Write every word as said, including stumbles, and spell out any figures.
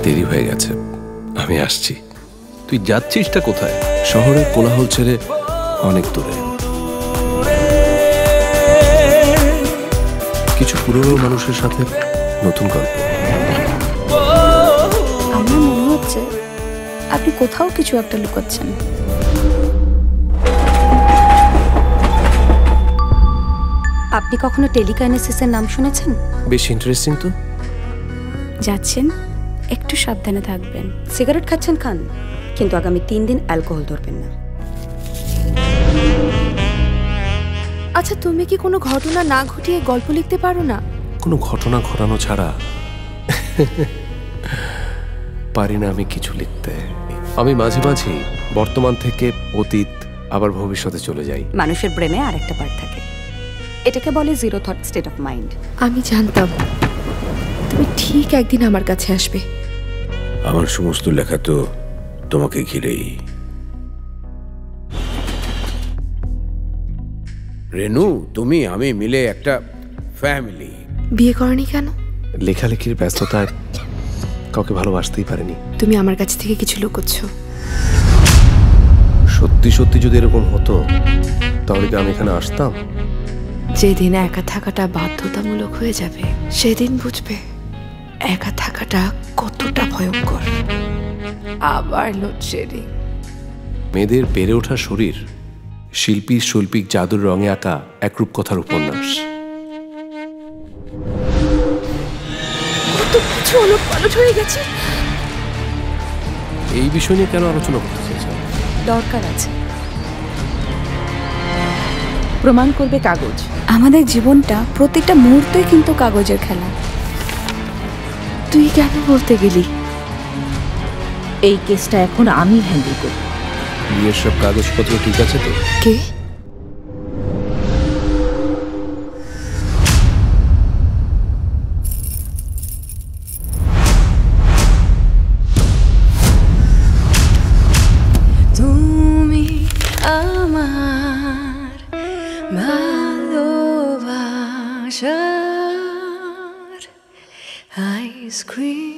দেরি হয়ে গেছে, আমি আসছি। তুই যাচ্ছিসটা কোথায়? শহরের কোলাহল ছেড়ে অনেক দূরে, কিছু পুরনো মানুষের সাথে নতুন গল্প। আমার মনে হচ্ছে আপনি কোথাও কিছু একটা লুকাচ্ছেন। আপনি কখনো টেলিকাইনেসিসের নাম শুনেছেন? বেশ ইন্টারেস্টিং তো। যাচ্ছেন, একটু সাবধানে থাকবেন। সিগারেট খাচ্ছেন খান, কিন্তু আগামী তিন দিন অ্যালকোহল ধরবেন না। আচ্ছা, তুমি কি কোনো ঘটনা না ঘটিয়ে গল্প লিখতে পারো না? কোনো ঘটনা ঘটানো ছাড়া পারি না আমি কিছু লিখতে। আমি মাঝে মাঝে বর্তমান থেকে অতীত আবার ভবিষ্যতে চলে যাই। মানুষের ব্রেনে আরেকটা পার্ট থাকে, এটাকে বলে zero thought state of mind. আমি জানতাম তুমি ঠিক একদিন আমার কাছে আসবে। আমার সমস্ত লেখা তো তোমাকে ঘিরেই। রেনু, তুমি আমি মিলে একটা ফ্যামিলি। বিয়ে করনি কেন? লেখালেখির ব্যস্ততায় কাউকে ভালোবাসতেই পারেনি। তুমি আমার কাছ থেকে কিছু লুকোচ্ছ। সত্যি সত্যি যদি এরকম হতো তাহলে কি আমি এখানে আসতাম? যেদিন একা থাকাটা বাধ্যতামূলক হয়ে যাবে সেদিন বুঝবে একা থাকাটা কতটা ভয়ঙ্কর। আবার লোডশেডিং। মেয়েদের বেড়ে ওঠা শরীর শিল্পী শৈল্পিক জাদুর রঙে আঁকা এক রূপকথার উপন্যাস। কত কিছু ওলটপালট হয়ে গেছে। এই বিষয় নিয়ে কেন আলোচনা করতে চাইছেন? দরকার আছে। প্রমাণ করবে কাগজ। আমাদের জীবনটা প্রতিটা মুহূর্তই কিন্তু কাগজের খেলা। তুই কেন বলতে গেলি? এই কেসটা এখন আমি হ্যান্ডেল করব। বিয়ের সব কাগজপত্র ঠিক আছে তো? কে? তুমি আমার ভালোবাসার আইসক্রিম।